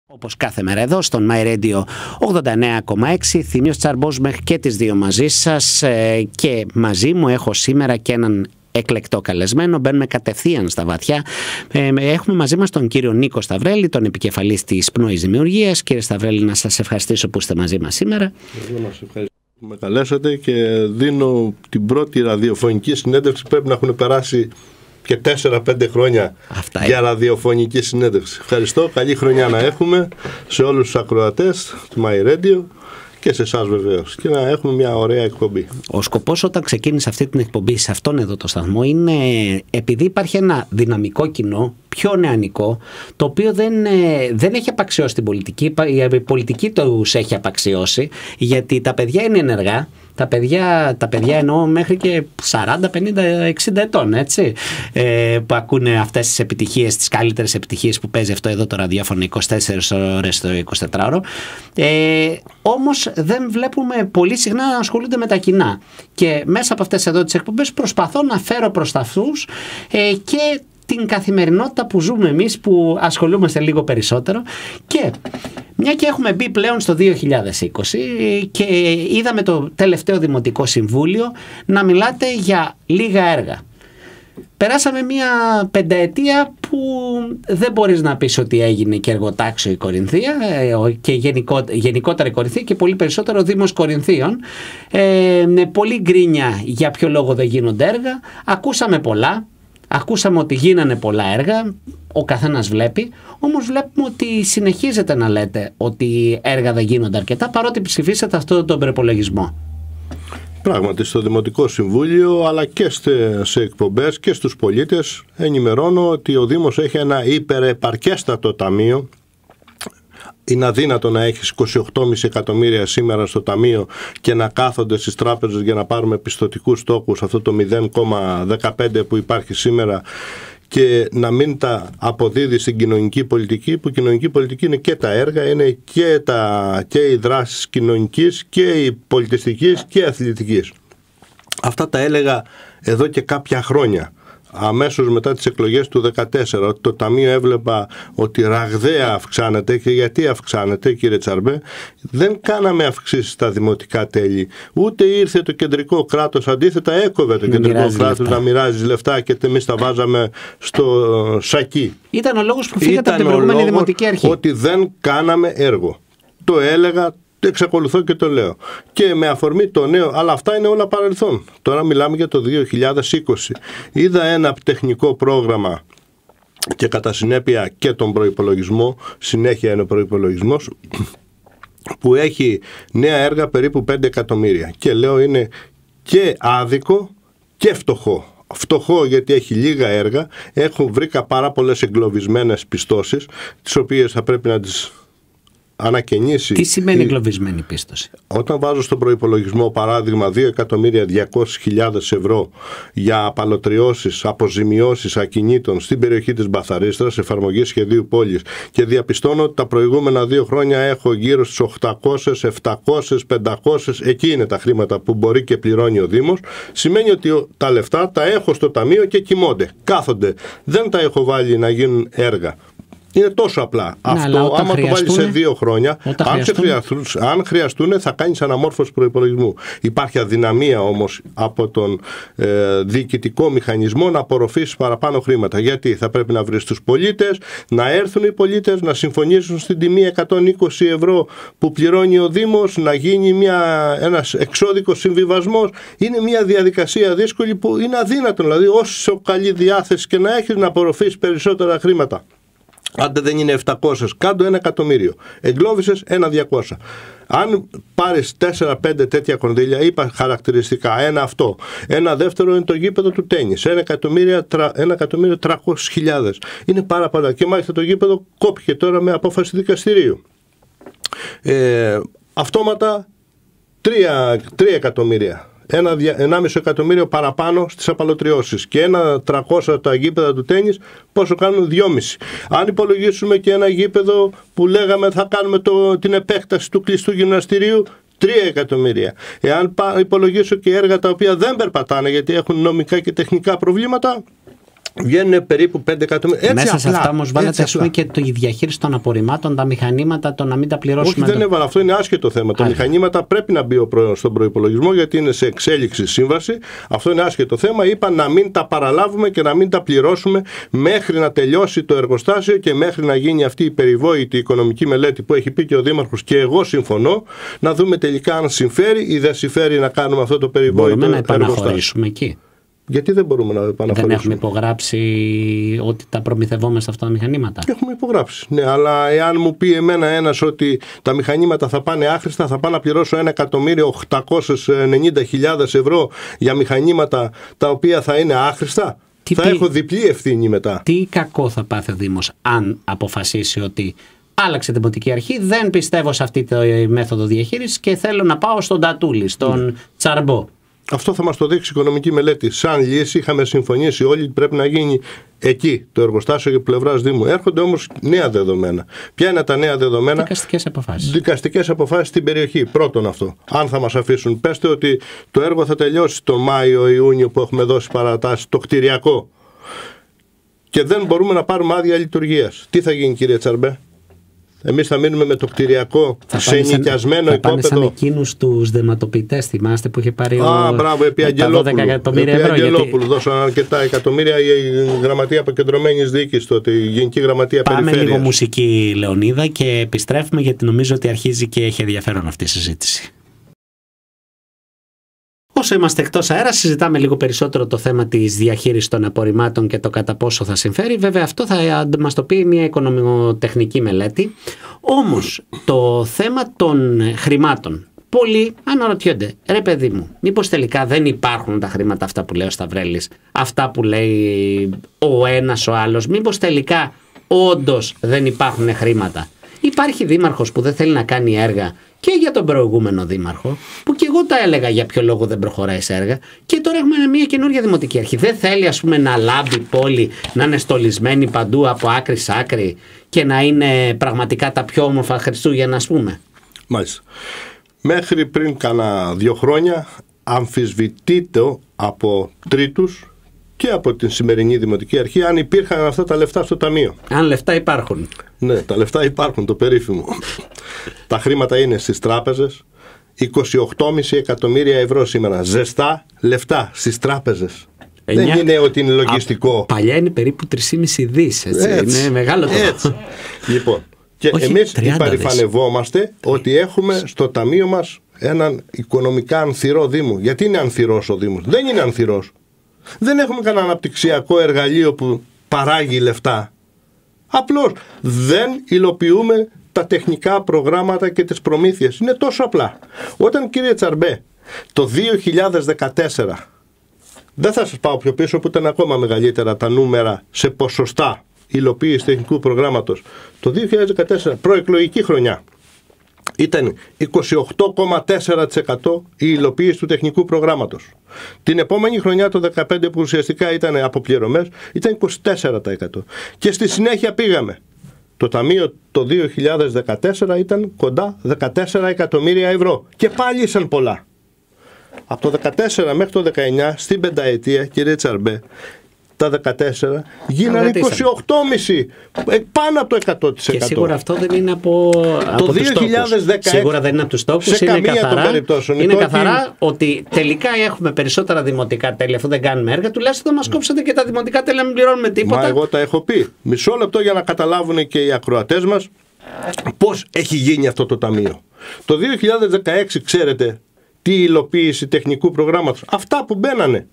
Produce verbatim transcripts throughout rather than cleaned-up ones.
Όπως κάθε μέρα εδώ στον MyRadio ογδόντα εννέα κόμμα έξι, Θήμιος Τσαρμπός μέχρι και τις δύο μαζί σας, και μαζί μου έχω σήμερα και έναν εκλεκτό καλεσμένο. Μπαίνουμε κατευθείαν στα βαθιά. Έχουμε μαζί μας τον κύριο Νίκο Σταυρέλη, τον επικεφαλής της Πνοής Δημιουργίας. Κύριε Σταυρέλη, να σας ευχαριστήσω που είστε μαζί μας σήμερα. Εγώ να σας ευχαριστώ που με καλέσατε και δίνω την πρώτη ραδιοφωνική συνέντευξη. Πρέπει να έχουν περάσει και τέσσερα πέντε χρόνια Αυτά για είναι. ραδιοφωνική συνέντευξη. Ευχαριστώ, καλή χρονιά να έχουμε σε όλους τους ακροατές του MyRadio και σε εσάς βεβαίως, και να έχουμε μια ωραία εκπομπή. Ο σκοπός όταν ξεκίνησε αυτή την εκπομπή σε αυτόν εδώ το σταθμό είναι, επειδή υπάρχει ένα δυναμικό κοινό, πιο νεανικό, το οποίο δεν, δεν έχει απαξιώσει την πολιτική, η πολιτική τους έχει απαξιώσει, γιατί τα παιδιά είναι ενεργά. Τα παιδιά, τα παιδιά εννοώ μέχρι και σαράντα, πενήντα, εξήντα ετών, έτσι, ε, που ακούνε αυτές τις επιτυχίες, τις καλύτερες επιτυχίες που παίζει αυτό εδώ το ραδιόφωνο είκοσι τέσσερις ώρες το εικοσιτετράωρο. Ε, όμως δεν βλέπουμε πολύ συχνά να ασχολούνται με τα κοινά. Και μέσα από αυτές εδώ τις εκπομπές προσπαθώ να φέρω προς τα αυτούς ε, και την καθημερινότητα που ζούμε εμείς, που ασχολούμαστε λίγο περισσότερο. Και μια και έχουμε μπει πλέον στο δύο χιλιάδες είκοσι και είδαμε το τελευταίο Δημοτικό Συμβούλιο να μιλάτε για λίγα έργα. Περάσαμε μια πενταετία που δεν μπορείς να πεις ότι έγινε και εργοτάξιο η Κορινθία και γενικό, γενικότερα η Κορινθία και πολύ περισσότερο ο Δήμος Κορινθίων. Ε, με πολύ γκρίνια για ποιο λόγο δεν γίνονται έργα. Ακούσαμε πολλά. Ακούσαμε ότι γίνανε πολλά έργα, ο καθένας βλέπει, όμως βλέπουμε ότι συνεχίζετε να λέτε ότι έργα δεν γίνονται αρκετά, παρότι ψηφίσατε αυτό τον προπολογισμό. Πράγματι, στο Δημοτικό Συμβούλιο, αλλά και σε εκπομπές και στους πολίτες, ενημερώνω ότι ο Δήμος έχει ένα υπερεπαρκέστατο ταμείο. Είναι αδύνατο να έχεις είκοσι οκτώ κόμμα πέντε εκατομμύρια σήμερα στο ταμείο και να κάθονται στις τράπεζες για να πάρουμε πιστωτικούς στόχους, αυτό το μηδέν κόμμα δεκαπέντε που υπάρχει σήμερα, και να μην τα αποδίδει στην κοινωνική πολιτική, που κοινωνική πολιτική είναι και τα έργα, είναι και, τα, και οι δράσεις κοινωνικής και η πολιτιστικής και αθλητικής. Αυτά τα έλεγα εδώ και κάποια χρόνια. Αμέσως μετά τις εκλογές του δύο χιλιάδες δεκατέσσερα, ότι το Ταμείο έβλεπα ότι ραγδαία αυξάνεται. Και γιατί αυξάνεται, κύριε Τσαρμπέ? Δεν κάναμε αυξήσεις στα δημοτικά τέλη, ούτε ήρθε το κεντρικό κράτος, αντίθετα έκοβε το να κεντρικό κράτος λεφτά. να μοιράζει λεφτά και εμείς τα βάζαμε στο σακί. Ήταν ο λόγος που φύγατε από την προηγούμενη Δημοτική Αρχή. Ότι δεν κάναμε έργο. Το έλεγα, εξακολουθώ και το λέω. Και με αφορμή το νέο, αλλά αυτά είναι όλα παρελθόν. Τώρα μιλάμε για το δύο χιλιάδες είκοσι. Είδα ένα τεχνικό πρόγραμμα και κατά συνέπεια και τον προϋπολογισμό, συνέχεια είναι ο προϋπολογισμός, που έχει νέα έργα περίπου πέντε εκατομμύρια. Και λέω είναι και άδικο και φτωχό. Φτωχό γιατί έχει λίγα έργα, έχουν βρήκα πάρα πολλές εγκλωβισμένες πιστώσεις, τις οποίες θα πρέπει να τις ανακαινήσει. Τι σημαίνει εγκλωβισμένη πίστοση? Όταν βάζω στον προϋπολογισμό, παράδειγμα, δύο εκατομμύρια διακόσιες χιλιάδες ευρώ για απαλωτριώσεις, αποζημιώσεις ακινήτων στην περιοχή της Μπαθαρίστρας, εφαρμογή σχεδίου πόλης, και διαπιστώνω ότι τα προηγούμενα δύο χρόνια έχω γύρω στους οκτακόσιες, επτακόσιες, πεντακόσιες, εκεί είναι τα χρήματα που μπορεί και πληρώνει ο Δήμος, σημαίνει ότι τα λεφτά τα έχω στο ταμείο και κοιμώνται, κάθονται. Δεν τα έχω βάλει να γίνουν έργα. Είναι τόσο απλά. Ναι, αυτό, άμα το βάλεις σε δύο χρόνια, αν χρειαστούν, αν χρειαστούν, θα κάνεις αναμόρφωση προϋπολογισμού. Υπάρχει αδυναμία όμως από τον ε, διοικητικό μηχανισμό να απορροφήσεις παραπάνω χρήματα. Γιατί θα πρέπει να βρεις τους πολίτες, να έρθουν οι πολίτες, να συμφωνήσουν στην τιμή εκατόν είκοσι ευρώ που πληρώνει ο Δήμος, να γίνει μια, ένας εξώδικος συμβιβασμός. Είναι μια διαδικασία δύσκολη που είναι αδύνατο. Δηλαδή, όσο καλή διάθεση και να έχεις, να απορροφήσεις περισσότερα χρήματα. Άντε δεν είναι επτακόσιες, κάτω ένα εκατομμύριο. Εγκλώβησες ένα διακόσια. Αν πάρεις τέσσερα πέντε τέτοια κονδύλια, είπα χαρακτηριστικά. Ένα αυτό. Ένα δεύτερο είναι το γήπεδο του τένις. Ένα εκατομμύριο τριακόσιες χιλιάδες. Είναι πάρα πολλά. Και μάλιστα το γήπεδο κόπηκε τώρα με απόφαση δικαστηρίου. Ε, αυτόματα τρία εκατομμύρια. Ένα ενάμιση εκατομμύριο παραπάνω στις απαλωτριώσεις και ένα τριακόσια τα γήπεδα του τένις, πόσο κάνουν? δυόμισι. Αν υπολογίσουμε και ένα γήπεδο που λέγαμε θα κάνουμε το, την επέκταση του κλειστού γυμναστηρίου, τρία εκατομμύρια. Εάν υπολογίσω και έργα τα οποία δεν περπατάνε γιατί έχουν νομικά και τεχνικά προβλήματα, βγαίνουν περίπου πέντε εκατομμύρια. Έτσι μέσα σε απλά, αυτά όμως βάλετε ας πούμε και τη διαχείριση των απορριμμάτων, τα μηχανήματα, το να μην τα πληρώσουμε. Όχι, δεν έβαλα. Αυτό είναι άσχετο θέμα. Άρα. Τα μηχανήματα πρέπει να μπει στον προϋπολογισμό γιατί είναι σε εξέλιξη σύμβαση. Αυτό είναι άσχετο θέμα. Είπα να μην τα παραλάβουμε και να μην τα πληρώσουμε μέχρι να τελειώσει το εργοστάσιο και μέχρι να γίνει αυτή η περιβόητη οικονομική μελέτη που έχει πει και ο Δήμαρχος και εγώ συμφωνώ, να δούμε τελικά αν συμφέρει ή δεν συμφέρει να κάνουμε αυτό το περιβόητο εργοστάσιο. Μπορούμε να επαναχωρήσουμε εκεί. Γιατί δεν μπορούμε να επαναχωρήσουμε? Δεν έχουμε υπογράψει ότι τα προμηθευόμαστε αυτά τα μηχανήματα. Έχουμε υπογράψει. Ναι, αλλά εάν μου πει εμένα ένας ότι τα μηχανήματα θα πάνε άχρηστα, θα πάω να πληρώσω ένα εκατομμύριο οκτακόσιες ενενήντα χιλιάδες ευρώ για μηχανήματα τα οποία θα είναι άχρηστα, τι θα τι... έχω διπλή ευθύνη μετά. Τι κακό θα πάθει ο Δήμος αν αποφασίσει ότι άλλαξε δημοτική αρχή, δεν πιστεύω σε αυτή τη μέθοδο διαχείρισης και θέλω να πάω στον Τατούλη, στον mm. Τσαρμπό. Αυτό θα μας το δείξει η οικονομική μελέτη. Σαν λύση είχαμε συμφωνήσει όλοι ότι πρέπει να γίνει εκεί το εργοστάσιο για πλευράς Δήμου. Έρχονται όμως νέα δεδομένα. Ποια είναι τα νέα δεδομένα? Δικαστικές αποφάσεις. Δικαστικές αποφάσεις στην περιοχή. Πρώτον αυτό. Αν θα μας αφήσουν. Πέστε ότι το έργο θα τελειώσει τον Μάιο-Ιούνιο που έχουμε δώσει παρατάσεις, το κτηριακό. Και δεν μπορούμε να πάρουμε άδεια λειτουργίας. Τι θα γίνει, κύριε Τσαρμπέ? Εμείς θα μείνουμε με το κτηριακό σε νοικιασμένο οικόπεδο. Θα πάνε σαν εκείνους τους δεματοποιητές, θυμάστε, που είχε πάρει Α, ο... μπράβο, επί Αγγελόπουλου. Επί Αγγελόπουλου γιατί... δώσαν αρκετά εκατομμύρια η Γραμματεία Αποκεντρωμένης Διοίκησης τότε, η Γενική Γραμματεία Πάμε Περιφέρειας. Πάμε λίγο μουσική, Λεωνίδα, και επιστρέφουμε γιατί νομίζω ότι αρχίζει και έχει ενδιαφέρον αυτή η συζήτηση. Όσο είμαστε εκτός αέρα, συζητάμε λίγο περισσότερο το θέμα της διαχείρισης των απορριμμάτων και το κατά πόσο θα συμφέρει. Βέβαια, αυτό θα μας το πει μια οικονομικοτεχνική μελέτη. Όμως, το θέμα των χρημάτων. Πολλοί αναρωτιόνται, ρε παιδί μου, μήπως τελικά δεν υπάρχουν τα χρήματα αυτά που λέει ο Σταυρέλης, αυτά που λέει ο ένας ο άλλος, μήπως τελικά όντως δεν υπάρχουν χρήματα? Υπάρχει δήμαρχος που δεν θέλει να κάνει έργα, και για τον προηγούμενο δήμαρχο, που και εγώ τα έλεγα για ποιο λόγο δεν προχωράει σε έργα, και τώρα έχουμε μια καινούργια δημοτική αρχή. Δεν θέλει, ας πούμε, να λάμπει η πόλη, να είναι στολισμένη παντού από άκρη σ' άκρη και να είναι πραγματικά τα πιο όμορφα Χριστούγεννα, ας πούμε. Μάλιστα. Μέχρι πριν κάνα δύο χρόνια αμφισβητείται από τρίτους και από την σημερινή δημοτική αρχή αν υπήρχαν αυτά τα λεφτά στο ταμείο. Αν λεφτά υπάρχουν. Ναι, τα λεφτά υπάρχουν, το περίφημο. Τα χρήματα είναι στις τράπεζες. είκοσι οκτώ κόμμα πέντε εκατομμύρια ευρώ σήμερα. Ζεστά λεφτά στις τράπεζες. εννιά... Δεν είναι ότι είναι λογιστικό. Α, παλιά είναι περίπου τρία κόμμα πέντε δις. Έτσι. Έτσι. Είναι μεγάλο το. Έτσι. Λοιπόν, και εμείς υπερηφανευόμαστε ότι έχουμε στο ταμείο μας έναν οικονομικά ανθυρό Δήμο. Γιατί είναι ανθυρός ο Δήμος? Δεν είναι ανθυρός. Δεν έχουμε κανένα αναπτυξιακό εργαλείο που παράγει λεφτά. Απλώς δεν υλοποιούμε τα τεχνικά προγράμματα και τις προμήθειες. Είναι τόσο απλά. Όταν, κύριε Τσαρμπέ, το δύο χιλιάδες δεκατέσσερα, δεν θα σας πάω πιο πίσω που ήταν ακόμα μεγαλύτερα τα νούμερα σε ποσοστά υλοποίηση τεχνικού προγράμματος. Το δύο χιλιάδες δεκατέσσερα, προεκλογική χρονιά, ήταν είκοσι οκτώ κόμμα τέσσερα τοις εκατό η υλοποίηση του τεχνικού προγράμματος. Την επόμενη χρονιά, το δεκαπέντε, που ουσιαστικά ήταν αποπληρωμές, ήταν είκοσι τέσσερα τοις εκατό. Και στη συνέχεια πήγαμε. Το ταμείο το δύο χιλιάδες δεκατέσσερα ήταν κοντά δεκατέσσερα εκατομμύρια ευρώ. Και πάλι ήσαν πολλά. Από το δεκατέσσερα μέχρι το δεκαεννιά, στην πενταετία, κύριε Τσαρμπέ, τα δεκατέσσερα γίνανε είκοσι οκτώ κόμμα πέντε, πάνω από το εκατό τοις εκατό. Και σίγουρα αυτό δεν είναι από, το από δύο χιλιάδες δεκαέξι, τους σίγουρα δεν είναι από τους στόχους. Σε είναι καμία καθαρά, των περιπτώσεων. Είναι το καθαρά ότι τελικά έχουμε περισσότερα δημοτικά τέλη αφού δεν κάνουμε έργα. Τουλάχιστον θα μας κόψετε και τα δημοτικά τέλη να μην πληρώνουμε τίποτα. Μα εγώ τα έχω πει. Μισό λεπτό για να καταλάβουν και οι ακροατές μας πώς έχει γίνει αυτό το ταμείο. Το δύο χιλιάδες δεκαέξι, ξέρετε τι υλοποίηση τεχνικού προγράμματος? Αυτά που μπαίνανε.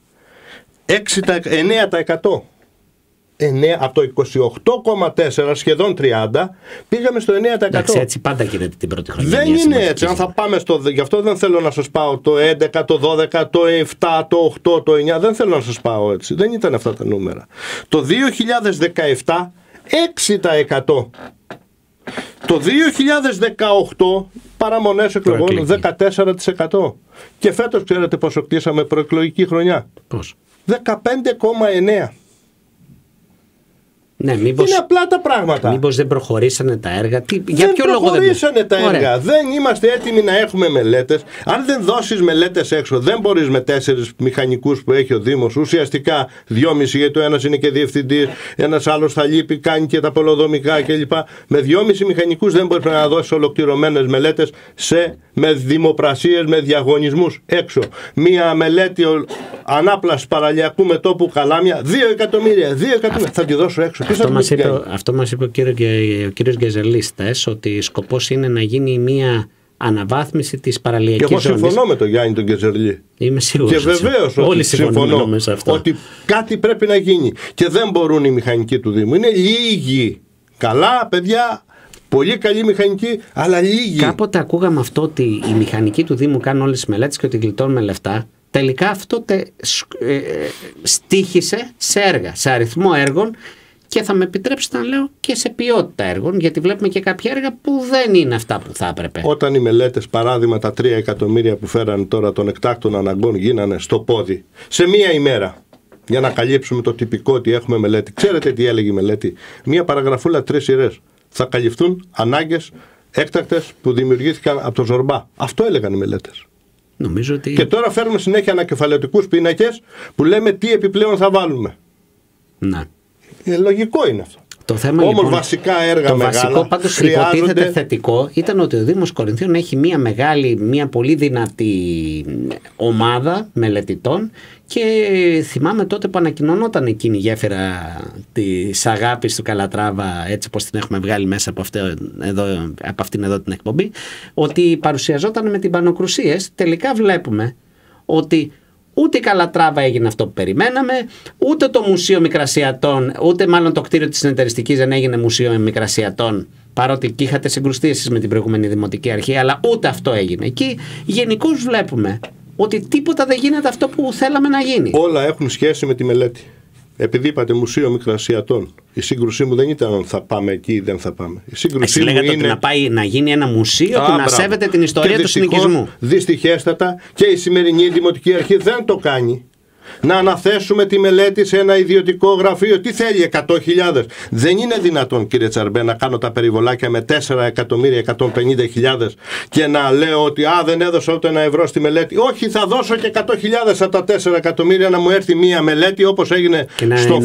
εννέα τοις εκατό. εννέα, από το είκοσι οκτώ κόμμα τέσσερα, σχεδόν τριάντα, πήγαμε στο εννέα τοις εκατό. Εντάξει, έτσι πάντα γίνεται την πρώτη χρονιά. Δεν είναι έτσι. Αν θα πάμε στο. Γι' αυτό δεν θέλω να σας πάω το έντεκα, το δώδεκα, το επτά, το οκτώ, το εννιά. Δεν θέλω να σας πάω έτσι. Δεν ήταν αυτά τα νούμερα. Το δύο χιλιάδες δεκαεπτά, έξι τοις εκατό. Το δύο χιλιάδες δεκαοκτώ, παραμονές εκλογών, δεκατέσσερα τοις εκατό. Και φέτος, ξέρετε πόσο κτίσαμε προεκλογική χρονιά? Πώς? δεκαπέντε κόμμα εννέα. Ναι, μήπως, είναι απλά τα πράγματα. Μήπως δεν προχωρήσανε τα έργα. Τι, για δεν ποιο λόγο δεν προχωρήσανε τα έργα. Ωραία. Δεν είμαστε έτοιμοι να έχουμε μελέτες. Αν δεν δώσεις μελέτες έξω, δεν μπορείς με τέσσερις μηχανικούς που έχει ο Δήμος, ουσιαστικά δυόμισι, γιατί το ένας είναι και διευθυντής, ένας άλλος θα λείπει, κάνει και τα πολεοδομικά κλπ. Με δυόμισι μηχανικούς δεν μπορείς να δώσεις ολοκληρωμένες μελέτες σε, με δημοπρασίες, με διαγωνισμούς έξω. Μία μελέτη ανάπλαση παραλιακού μετώπου Καλάμια, δύο εκατομμύρια. δύο εκατομμύρια. Θα τη δώσω έξω. Αυτό μας είπε, αυτό μας είπε ο, κύριο, ο κύριος Γκεζελίστας, ότι σκοπός είναι να γίνει μια αναβάθμιση της παραλιακής ζώνης. Και εγώ συμφωνώ με τον Γιάννη τον Γκεζελή. Είμαι σίγουρος. Και βεβαίως ότι συμφωνώ ότι κάτι πρέπει να γίνει. Και δεν μπορούν οι μηχανικοί του Δήμου. Είναι λίγοι. Καλά παιδιά, πολύ καλή μηχανική, αλλά λίγοι. Κάποτε ακούγαμε αυτό ότι οι μηχανικοί του Δήμου κάνουν όλες τις μελέτες και ότι γλιτώνουμε λεφτά. Τελικά αυτό τε, ε, ε, στήχησε σε έργα, σε αριθμό έργων, και θα με επιτρέψετε να λέω και σε ποιότητα έργων, γιατί βλέπουμε και κάποια έργα που δεν είναι αυτά που θα έπρεπε. Όταν οι μελέτες, παράδειγμα τα τρία εκατομμύρια που φέρανε τώρα των εκτάκτων αναγκών, γίνανε στο πόδι σε μία ημέρα για να καλύψουμε το τυπικό ότι έχουμε μελέτη. Ξέρετε τι έλεγε η μελέτη? Μία παραγραφούλα, τρεις σειρές. Θα καλυφθούν ανάγκες έκτακτες που δημιουργήθηκαν από το Ζορμπά. Αυτό έλεγαν οι μελέτες. Νομίζω ότι... Και τώρα φέρνουμε συνέχεια ανακεφαλαιωτικούς πίνακες που λέμε τι επιπλέον θα βάλουμε. Ναι. Ε, λογικό είναι αυτό. Το θέμα, όμως λοιπόν, βασικά έργα το μεγάλα βασικό πάντως χρειάζονται... υποτίθεται θετικό ήταν ότι ο Δήμος Κορινθίων έχει μια μεγάλη, μια πολύ δυνατή ομάδα μελετητών, και θυμάμαι τότε που ανακοινωνόταν εκείνη η γέφυρα της αγάπης του Καλατράβα, έτσι όπως την έχουμε βγάλει μέσα από, αυτό, εδώ, από αυτήν εδώ την εκπομπή, ότι παρουσιαζόταν με την Πανοκρουσίες. Τελικά βλέπουμε ότι ούτε η Καλατράβα έγινε αυτό που περιμέναμε, ούτε το Μουσείο Μικρασιατών, ούτε μάλλον το κτίριο της Συνεταιριστικής δεν έγινε Μουσείο Μικρασιατών, παρότι εκεί είχατε συγκρουστεί εσείς με την προηγούμενη Δημοτική Αρχή, αλλά ούτε αυτό έγινε. Εκεί γενικώς βλέπουμε ότι τίποτα δεν γίνεται αυτό που θέλαμε να γίνει. Όλα έχουν σχέση με τη μελέτη. Επειδή είπατε Μουσείο Μικρασιατών, η σύγκρουσή μου δεν ήταν αν θα πάμε εκεί ή δεν θα πάμε. Η σύγκρουσή Εσύ μου λέγατε είναι ότι να, πάει, να γίνει ένα μουσείο Α, που να μπράβο. σέβεται την ιστορία και του συνοικισμού. Δυστυχέστατα και η σημερινή Δημοτική Αρχή δεν το κάνει. Να αναθέσουμε τη μελέτη σε ένα ιδιωτικό γραφείο. Τι θέλει, εκατό χιλιάδες? Δεν είναι δυνατόν, κύριε Τσαρμπέ, να κάνω τα περιβολάκια με τέσσερα εκατομμύρια εκατόν πενήντα χιλιάδες και να λέω ότι α, δεν έδωσα ούτε ένα ευρώ στη μελέτη. Όχι, θα δώσω και εκατό χιλιάδες από τα τέσσερα εκατομμύρια να μου έρθει μία μελέτη, όπως έγινε στο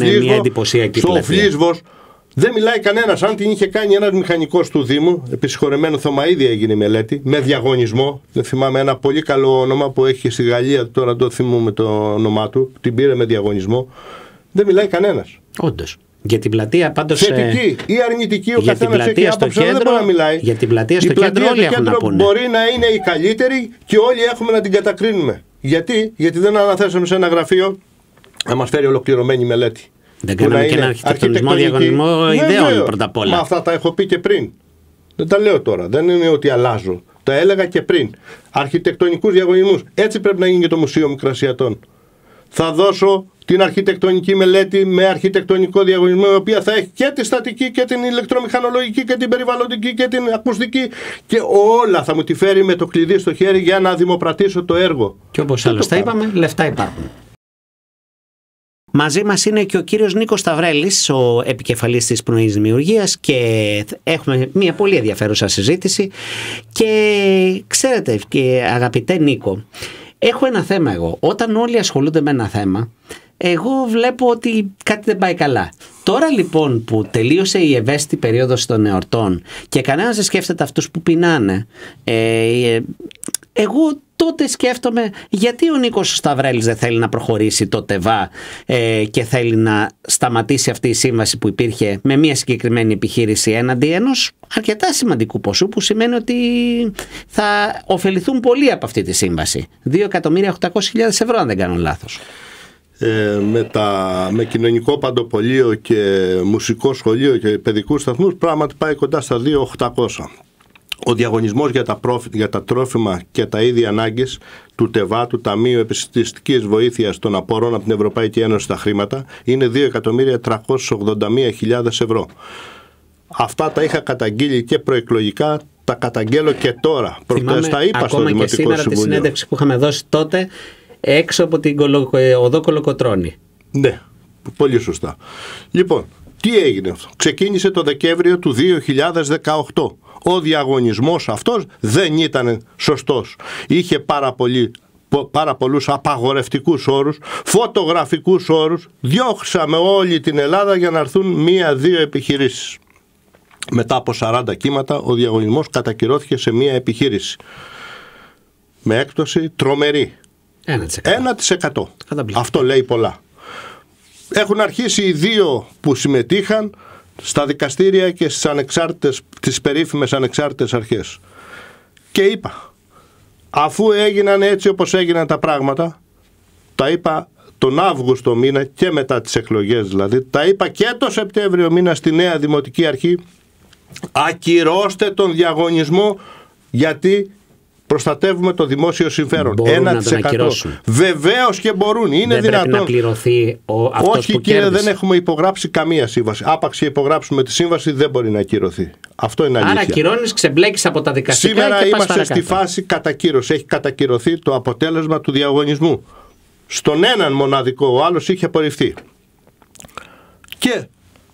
Φλίσβος. Δεν μιλάει κανένας. Αν την είχε κάνει ένας μηχανικός του Δήμου, επί συγχωρεμένου Θωμαΐδη έγινε η μελέτη, με διαγωνισμό. Δεν θυμάμαι ένα πολύ καλό όνομα που έχει στη Γαλλία, τώρα το θυμούμαι το όνομά του, την πήρε με διαγωνισμό. Δεν μιλάει κανένας. Όντως. Για την πλατεία πάντως. Θετική ή αρνητική, ο για καθένας έχει άποψη, δεν μπορεί να μιλάει. Για την πλατεία στο η πλατεία κέντρο όλοι στο έχουν κέντρο να πούνε. Μπορεί να είναι η καλύτερη και όλοι έχουμε να την κατακρίνουμε. Γιατί, Γιατί δεν αναθέσαμε σε ένα γραφείο να μας φέρει ολοκληρωμένη μελέτη. Δεν κάναμε και ένα αρχιτεκτονισμό διαγωνισμό ιδεών πρώτα απ' όλα. Μα αυτά τα έχω πει και πριν. Δεν τα λέω τώρα. Δεν είναι ότι αλλάζω. Τα έλεγα και πριν. Αρχιτεκτονικούς διαγωνισμούς. Έτσι πρέπει να γίνει και το Μουσείο Μικρασιατών. Θα δώσω την αρχιτεκτονική μελέτη με αρχιτεκτονικό διαγωνισμό, η οποία θα έχει και τη στατική και την ηλεκτρομηχανολογική και την περιβαλλοντική και την ακουστική, και όλα θα μου τη φέρει με το κλειδί στο χέρι για να δημοπρατήσω το έργο. Και όπως άλλωστε είπαμε, λεφτά υπάρχουν. Μαζί μας είναι και ο κύριος Νίκος Σταυρέλης, ο επικεφαλής της Πνοής Δημιουργίας, και έχουμε μια πολύ ενδιαφέρουσα συζήτηση. Και ξέρετε, και αγαπητέ Νίκο, έχω ένα θέμα εγώ. Όταν όλοι ασχολούνται με ένα θέμα, εγώ βλέπω ότι κάτι δεν πάει καλά. Τώρα λοιπόν που τελείωσε η ευαίσθητη περίοδος των εορτών και κανένας δεν σκέφτεται αυτούς που πεινάνε, ε, εγώ τότε σκέφτομαι γιατί ο Νίκος Σταυρέλης δεν θέλει να προχωρήσει το ΤΕΒΑ ε, και θέλει να σταματήσει αυτή η σύμβαση που υπήρχε με μια συγκεκριμένη επιχείρηση έναντι ενός αρκετά σημαντικού ποσού, που σημαίνει ότι θα ωφεληθούν πολλοί από αυτή τη σύμβαση. δύο εκατομμύρια οκτακόσιες χιλιάδες ευρώ, αν δεν κάνω λάθος. Ε, με, τα, με κοινωνικό παντοπολείο και μουσικό σχολείο και παιδικούς σταθμούς πράγματι πάει κοντά στα δύο χιλιάδες οκτακόσια. Ο διαγωνισμός για τα, πρόφι, για τα τρόφιμα και τα είδη ανάγκης του ΤΕΒΑ, του Ταμείου Επιστημιστικής Βοήθειας των Απορών από την Ευρωπαϊκή Ένωση στα χρήματα, είναι δύο εκατομμύρια τριακόσιες ογδόντα μία χιλιάδες ευρώ. Αυτά τα είχα καταγγείλει και προεκλογικά, τα καταγγέλω και τώρα. Προχτές τα είπα στο Δημοτικό Συμβούλιο. Ακόμα και σήμερα τη συνέντευξη που είχαμε δώσει τότε έξω από την οδό Κολοκοτρώνη. Ναι, πολύ σωστά. Λοιπόν, Τι έγινε αυτό? Ξεκίνησε το Δεκέμβριο του δύο χιλιάδες δεκαοκτώ. Ο διαγωνισμός αυτός δεν ήταν σωστός. Είχε πάρα, πολύ, πάρα πολλούς απαγορευτικούς όρους, φωτογραφικούς όρους. Διώξαμε όλη την Ελλάδα για να έρθουν μία-δύο επιχειρήσεις. Μετά από σαράντα κύματα ο διαγωνισμός κατακυρώθηκε σε μία επιχείρηση. Με έκπτωση τρομερή. ένα τοις εκατό. ένα τοις εκατό. Αυτό λέει πολλά. Έχουν αρχίσει οι δύο που συμμετείχαν στα δικαστήρια και στις ανεξάρτητες, τις περίφημες ανεξάρτητες αρχές. Και είπα, αφού έγιναν έτσι όπως έγιναν τα πράγματα, τα είπα τον Αύγουστο μήνα και μετά τις εκλογές δηλαδή, τα είπα και το Σεπτέμβριο μήνα στη νέα Δημοτική Αρχή, ακυρώστε τον διαγωνισμό γιατί προστατεύουμε το δημόσιο συμφέρον. ένα τοις εκατό. Βεβαίως και μπορούν. Είναι δεν δυνατόν. Πρέπει να πληρωθεί ο, αυτός Όχι, που κύριε, κέρδισε. δεν έχουμε υπογράψει καμία σύμβαση. Άπαξ και υπογράψουμε τη σύμβαση, δεν μπορεί να ακυρωθεί. Αυτό είναι αλήθεια. Άρα ακυρώνεις, ξεμπλέκεις από τα δικαστικά. Σήμερα και πας είμαστε στη παρακάτω. φάση κατακύρωση. Έχει κατακυρωθεί το αποτέλεσμα του διαγωνισμού. Στον έναν μοναδικό, ο άλλος είχε απορριφθεί. Και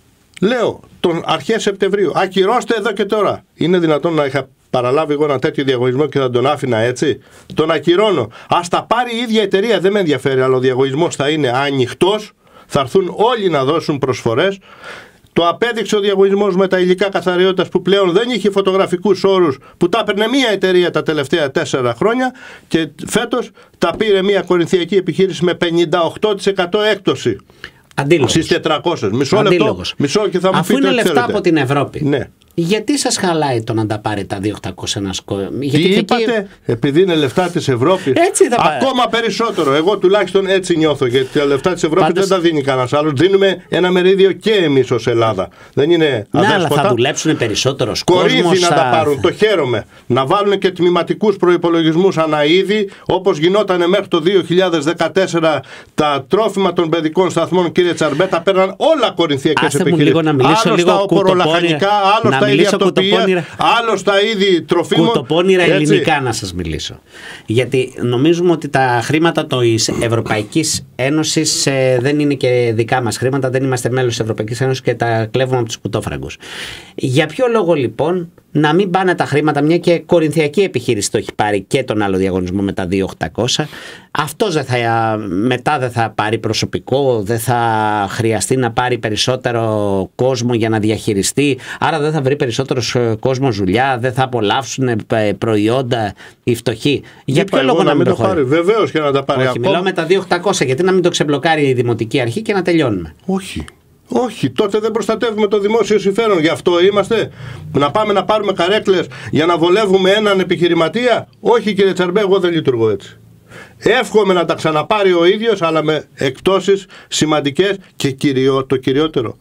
λέω τον αρχές Σεπτεμβρίου, ακυρώστε εδώ και τώρα. Είναι δυνατόν να είχα παραλάβει εγώ ένα τέτοιο διαγωνισμό και θα τον άφηνα έτσι? Τον ακυρώνω. Ας τα πάρει η ίδια εταιρεία, δεν με ενδιαφέρει, αλλά ο διαγωνισμός θα είναι ανοιχτός, θα έρθουν όλοι να δώσουν προσφορές. Το απέδειξε ο διαγωνισμός με τα υλικά καθαριότητας που πλέον δεν είχε φωτογραφικούς όρους, που τα έπαιρνε μία εταιρεία τα τελευταία τέσσερα χρόνια και φέτος τα πήρε μία κορινθιακή επιχείρηση με πενήντα οκτώ τοις εκατό έκπτωση. Αντίλογος. Στις τετρακόσιες. Μισό λεπτό. Μισό και θα μου Αφού πείτε είναι ό,τι λεφτά θέλετε. από την Ευρώπη. Ναι. Γιατί σας χαλάει το να τα πάρει τα δύο χιλιάδες οκτακόσια ένας κόσμος? Τι είπατε, επειδή είναι λεφτά της Ευρώπης. Έτσι θα πάει. Ακόμα περισσότερο. Εγώ τουλάχιστον έτσι νιώθω. Γιατί τα λεφτά της Ευρώπης Πάντως... δεν τα δίνει κανένας άλλος. Δίνουμε ένα μερίδιο και εμείς ως Ελλάδα. Δεν είναι ναι, αδέσποτα. αλλά θα δουλέψουν περισσότερος κόσμος. Κορίνθι να θα... τα πάρουν. Το χαίρομαι. Να βάλουν και τμηματικούς προϋπολογισμούς αναείδη, όπως γινόταν μέχρι το δύο χιλιάδες δεκατέσσερα τα τρόφιμα των παιδικών σταθμών, κύριε Τσαρμπέ, τα παίρναν όλα κορινθιακές επιχειρήσεις. Λίγο να μιλήσω άλλο λίγο στα οπορολαχανικά, άλλο στα είδη αυτοπία, άλλο στα είδη τροφίμων. Κουτοπώνυρα ελληνικά να σας μιλήσω. Γιατί νομίζουμε ότι τα χρήματα της Ευρωπαϊκής Ένωσης ε, δεν είναι και δικά μας χρήματα, δεν είμαστε μέλος της Ευρωπαϊκής Ένωσης και τα κλέβουμε από τους κουτόφραγκους. Για ποιο λόγο λοιπόν να μην πάνε τα χρήματα, μια και κορινθιακή επιχείρηση το έχει πάρει και τον άλλο διαγωνισμό με τα δύο χιλιάδες οκτακόσια, αυτός δεν θα, μετά δεν θα πάρει προσωπικό, δεν θα χρειαστεί να πάρει περισσότερο κόσμο για να διαχειριστεί, άρα δεν θα βρει περισσότερος κόσμος δουλειά, δεν θα απολαύσουν προϊόντα οι φτωχοί. Για Είπα ποιο λόγο να μην το πάρει? Βεβαίως και να τα πάρει. Όχι, ακόμα... μιλάω με τα δύο χιλιάδες οκτακόσια, γιατί να μην το ξεμπλοκάρει η Δημοτική Αρχή και να τελειώνουμε. Όχι. Όχι, τότε δεν προστατεύουμε το δημόσιο συμφέρον. Γι' αυτό είμαστε. Να πάμε να πάρουμε καρέκλες για να βολεύουμε έναν επιχειρηματία. Όχι, κύριε Τσαρμπέ, εγώ δεν λειτουργώ έτσι. Εύχομαι να τα ξαναπάρει ο ίδιος, αλλά με εκπτώσεις σημαντικές και κυριό, το κυριότερο.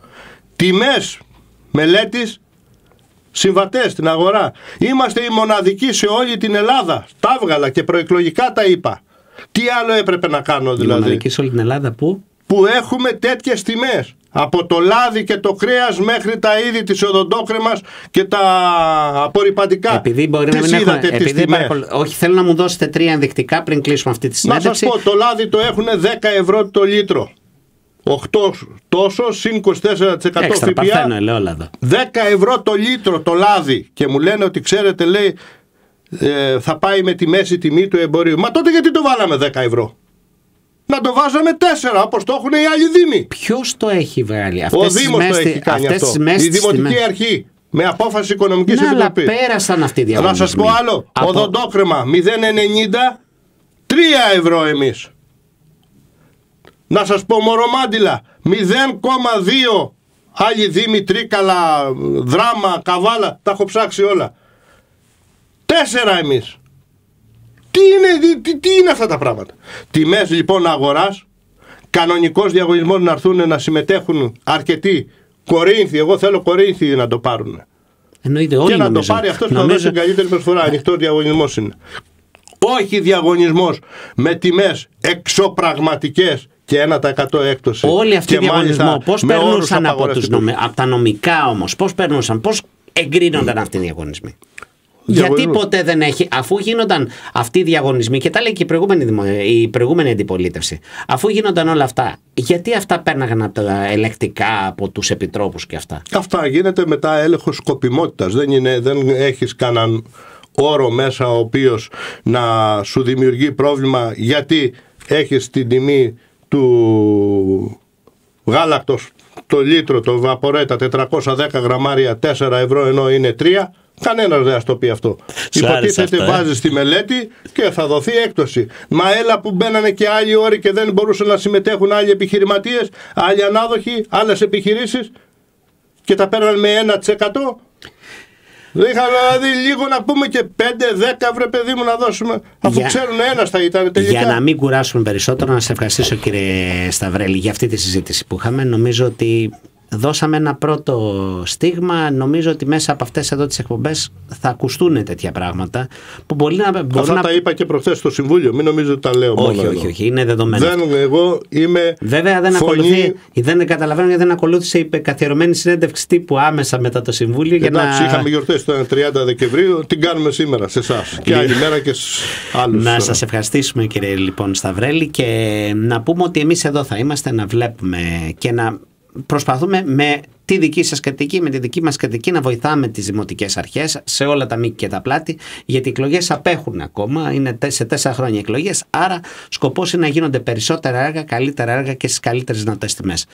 Τιμές μελέτης συμβατές στην αγορά. Είμαστε οι μοναδικοί σε όλη την Ελλάδα. Τα έβγαλα και προεκλογικά τα είπα. Τι άλλο έπρεπε να κάνω δηλαδή? Οι μοναδικοί σε όλη την Ελλάδα που... που έχουμε τέτοιες τιμές. Από το λάδι και το κρέας μέχρι τα είδη της οδοντόκρεμας και τα απορριπαντικά. Επειδή μπορεί τις να μην είδατε έχουν, τις επειδή τιμές? παρακολ... Όχι, θέλω να μου δώσετε τρία ενδεικτικά πριν κλείσουμε αυτή τη συνέντευξη. Να σας πω, το λάδι το έχουν δέκα ευρώ το λίτρο. οκτώ τόσο, συν είκοσι τέσσερα τοις εκατό Έξτρα, ΦΠΑ. παθαίνω ελαιόλαδο. δέκα ευρώ το λίτρο το λάδι. Και μου λένε ότι ξέρετε, λέει, ε, θα πάει με τη μέση τιμή του εμπορίου. Μα τότε γιατί το βάλαμε δέκα ευρώ? Να το βάζαμε τέσσερα, όπως το έχουν οι άλλοι δήμοι. Ποιος το έχει βγάλει? Ο Δήμος το έχει κάνει αυτό. Η Δημοτική Αρχή. Με απόφαση Οικονομικής ναι, Επιτροπής. Αλλά πέρασαν αυτοί οι διαγωνισμοί. Να σας πω άλλο. Από... Οδοντόκρεμα μηδέν κόμμα ενενήντα, τρία ευρώ εμείς. Να σας πω μορομάντιλα μηδέν κόμμα δύο. Άλλοι δήμοι, Τρίκαλα, Δράμα, Καβάλα, τα έχω ψάξει όλα. τέσσερα εμείς. Τι είναι, τι, τι είναι αυτά τα πράγματα? Τιμές λοιπόν αγοράς, κανονικός διαγωνισμός να έρθουν να συμμετέχουν αρκετοί. Κορίνθι, εγώ θέλω Κορίνθι να το πάρουν. Εννοείται, όλοι και να νομίζω. το πάρει αυτός νομίζω... που θα δώσει την καλύτερη προσφορά. Ανοιχτός διαγωνισμός είναι. Όχι διαγωνισμός με τιμές εξωπραγματικές και ένα τοις εκατό έκπτωση. Όλοι αυτοί οι διαγωνισμοί πώς περνούσαν από, τους νομι... από τα νομικά όμως, πώς περνούσαν, πώς εγκρίνονταν αυτοί οι διαγωνισμοί? Γιατί ποτέ δεν έχει, αφού γίνονταν αυτοί οι διαγωνισμοί, και τα λέει και η προηγούμενη, η προηγούμενη αντιπολίτευση, αφού γίνονταν όλα αυτά, γιατί αυτά πέρναγαν από τα ελεκτικά, από τους επιτρόπους και αυτά? Αυτά γίνεται μετά έλεγχος σκοπιμότητας. Δεν, είναι, δεν έχεις κανέναν όρο μέσα ο οποίος να σου δημιουργεί πρόβλημα, γιατί έχεις την τιμή του γάλακτος το λίτρο, το βαπορέτα, τετρακόσια δέκα γραμμάρια, τέσσερα ευρώ ενώ είναι τρία. Κανένας δεν θα το πει αυτό. Υποτίθεται βάζεις τη μελέτη και θα δοθεί έκπτωση. Μα έλα που μπαίνανε και άλλοι όροι και δεν μπορούσαν να συμμετέχουν άλλοι επιχειρηματίες, άλλοι ανάδοχοι, άλλες επιχειρήσεις και τα παίρναν με ένα τοις εκατό. Δεν είχα δηλαδή λίγο να πούμε και πέντε δέκα βρε παιδί μου να δώσουμε, αφού για, ξέρουν ένας θα ήταν τελικά. Για να μην κουράσουμε περισσότερο, να σε ευχαριστήσω κύριε Σταυρέλη για αυτή τη συζήτηση που είχαμε. Νομίζω ότι δώσαμε ένα πρώτο στίγμα. Νομίζω ότι μέσα από αυτές εδώ τις εκπομπές θα ακουστούν τέτοια πράγματα που μπορεί να... Μπορεί Αυτά να... τα είπα και προχθές στο Συμβούλιο. Μην νομίζω ότι τα λέω όχι, μόνο όχι, εδώ. όχι, είναι δεδομένο. Δεν, εγώ είμαι Βέβαια δεν φωνή... ακολουθεί, δεν καταλαβαίνω γιατί δεν ακολούθησε η καθιερωμένη συνέντευξη τύπου άμεσα μετά το Συμβούλιο. Για Εντάξει, να... είχαμε γιορτές τον τριάντα Δεκεμβρίου, την κάνουμε σήμερα σε εσάς και άλλη μέρα και σε άλλους. Να σας ευχαριστήσουμε κύριε λοιπόν Σταυρέλη, και να πούμε ότι εμείς εδώ θα είμαστε να βλέπουμε και να προσπαθούμε με τη δική σας κριτική, με τη δική μας κριτική να βοηθάμε τις δημοτικές αρχές σε όλα τα μήκη και τα πλάτη, γιατί οι εκλογές απέχουν ακόμα, είναι σε τέσσερα χρόνια εκλογές, άρα σκοπός είναι να γίνονται περισσότερα έργα, καλύτερα έργα και στις καλύτερες δυνατές τιμές.